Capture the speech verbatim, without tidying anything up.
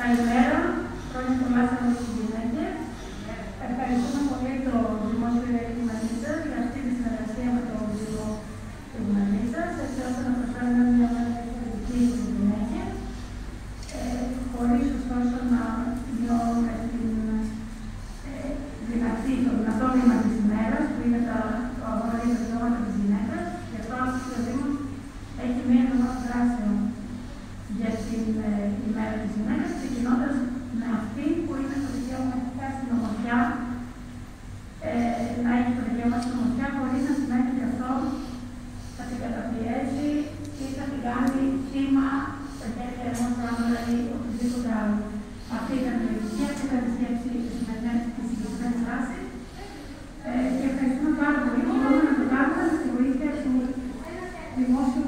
Καλημέρα, χρόνια πολλά σε όλες τις γυναίκες. Ευχαριστούμε πολύ το Δημόσιο Ιδρύμα για αυτή τη συνεργασία με το Δήμο του Μανίτσας, έτσι ώστε να προσφέρουμε μια μέρα εξαιρετική στις γυναίκες, ε, χωρίς ωστόσο να μειώνουμε την ε, δυνατή, το δυνατό βήμα της ημέρας, που είναι τα αγώνα για τα δικαιώματα της γυναίκας. Γι' αυτό ο Δήμος έχει μια εβδομάδα δράσεων για την ε, ημέρα της γυναίκας, ξεκινώντας με αυτή που είναι το δικαίωμα στην ομορφιά, ε, να έχει το δικαίωμα στην ομορφιά, χωρίς να σημαίνει ότι αυτό θα την καταπιέζει ή θα την κάνει θύμα στα χέρια ενός άντρα ή οτιδήποτε άλλο. Αυτή ήταν η λογική, αυτή ήταν η σκέψη της συγκεκριμένης δράσης. Ε, και ευχαριστούμε πάρα πολύ και μπορούμε να το κάνουμε με τη βοήθεια του Δημόσιου